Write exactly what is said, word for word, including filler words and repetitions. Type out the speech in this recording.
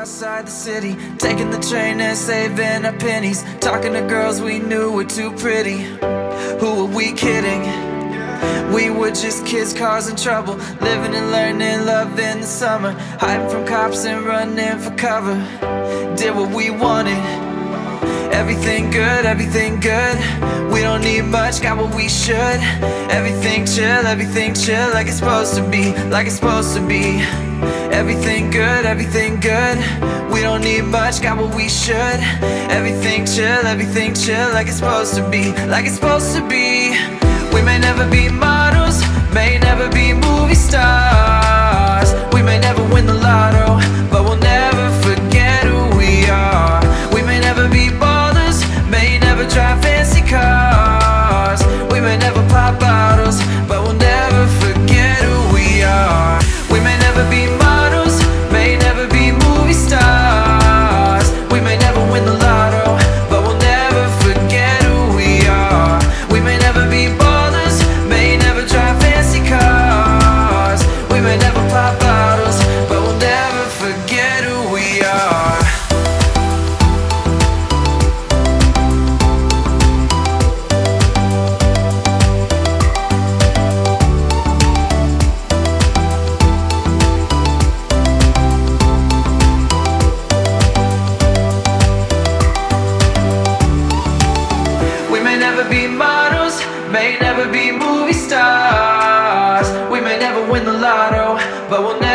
outside the city, taking the train and saving our pennies, talking to girls we knew were too pretty. Who were we kidding? We were just kids causing trouble, living and learning, loving the summer, hiding from cops and running for cover. Did what we wanted. Everything good, everything good. We don't need much, got what we should. Everything chill, everything chill, like it's supposed to be, like it's supposed to be. Everything good, everything good. We don't need much, got what we should. Everything chill, everything chill, like it's supposed to be, like it's supposed to be. We may never be models, may never be movie stars. We may never win the lotto, but we'll never forget who we are. We may never be ballers, may never drive fancy cars. We may never pop bottles, but we'll never forget who we are. We may never be models, may never be movie stars. We may never win the lotto, but we'll never forget who we are. We may never be ballers, may never drive fancy cars. We may never pop bottles, but we'll never forget who we are. We may never be models, may never be movie stars. We may never win the lotto, but we'll never